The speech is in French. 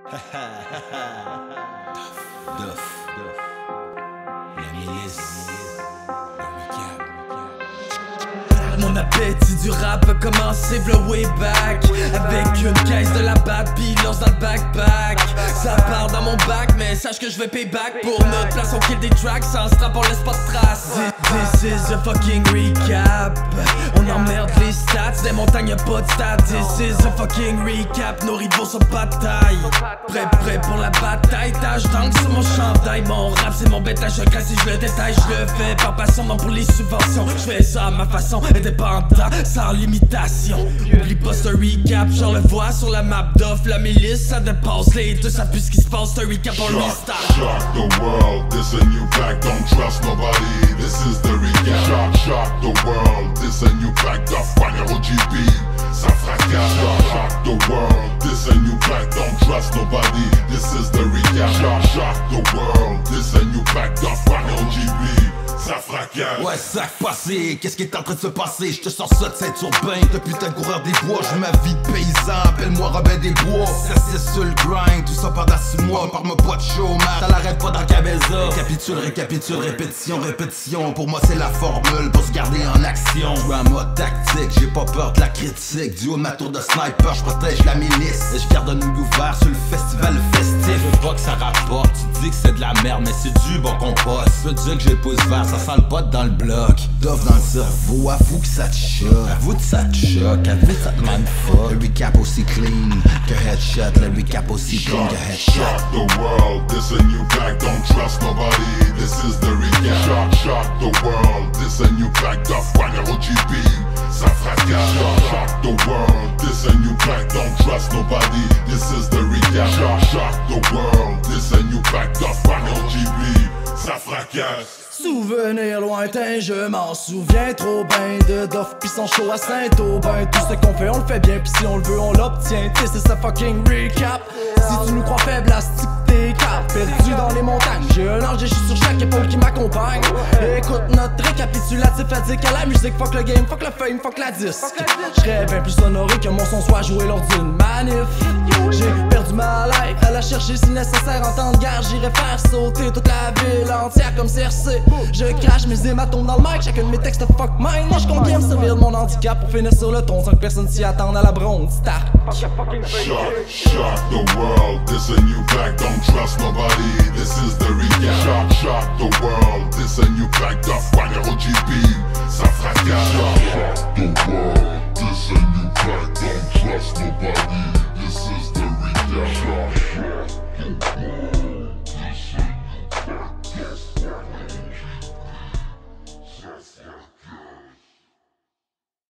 Duff, la milice, Mon appétit du rap a commencé v'là way back, avec une caisse de la Babylon dans le backpack. Ça part dans mon bac, mais sache que je vais payback. Pour notre place on kill des tracks, sans strap on laisse pas de traces. This is a fucking recap. On emmerde les stats, des montagnes y'a pas de stats. This is a fucking recap, nos rivaux sont pas de taille. Prêt pour la bataille, tâche d'angle sur mon chandail. Mon rap c'est mon bétage, je graisse et je le détaille. Je le fais par passion, non pour les subventions. Je fais ça à ma façon, indépendant, sans limitation. Oublie pas ce recap, j'en le vois sur la map d'off. La milice ça dépasse, les deux savent plus ce qui se passe. Ce recap on restart. Shock the world, this a new pack, don't trust nobody. This is the recap. Shock the world, this a new pack, the final OGB. Ça fracasse. Shock the world, this a new pack, don't trust nobody. This is the recap. Shock the world, this a new pack, the final OGB. Ça fracasse. Ouais, sac passé, qu'est-ce qui est en train de se passer? Je te sors ça de Saint-Urbain, depuis putain de coureur des bois. J'vis ma vie de paysan, appelle-moi Robin des Bois. Ça c'est sur le grind, tout ça pendant 6 mois. Par ma boîte chômage, ça l'arrête pas dans Cabeza. Récapitule, répétition. Pour moi c'est la formule pour se garder en action. J'suis en mode tactique, j'ai pas peur de la critique. Du haut de ma tour de sniper, j'protège la milice. Et j'garde un œil ouvert sur le festival festif. Je veux pas que ça rapporte, tu dis que c'est de la merde, mais c'est du bon compost. Je veux dire que j'ai le pouce vert, ça sent le pote dans le bloc. D'offre dans le cerveau, avoue que ça te choque. Avoue que ça te choque, avoue que ça te mindfuck. Le recap aussi clean que headshot. Le recap aussi clean que headshot. Shock the world, this a new pack, don't trust nobody. This is the recap. Shock the world, this a new pack, the final OGB. Ça fracasse. Shock the world, this a new pack, don't trust nobody. This is the recap. Shock the world, this a new pack, the final OGB. Ça fracasse. Souvenir lointain, je m'en souviens trop bien de Doff pis son show à Saint-Aubin. Tout ce qu'on fait, on le fait bien, pis si on le veut, on l'obtient. This is a fucking recap. Si tu nous crois faible, astique tes cartes. Perdu dans les montagnes, j'ai un ange et je suis sur chaque épaule qui m'accompagne. Écoute notre récapitulatif addict à la musique. Fuck le game, fuck le fame, fuck la disque. J'serais bien plus honoré que mon son soit joué lors d'une manif. J'ai perdu ma life, à la chercher si nécessaire en temps de guerre. J'irai faire sauter toute la ville entière comme Cersei. Je crache mes hématomes dans le mic, chacun de mes textes fuck mine. Moi je compte bien me servir de mon handicap pour finir sur le ton sans que personne s'y attende à la bronze. Stark. Shock the world, this a new pack, don't trust nobody. This is the recap. Shock the world, this a new pack, the final OGB. Ça fracasse. Shock the world, this a new pack, don't trust nobody. This is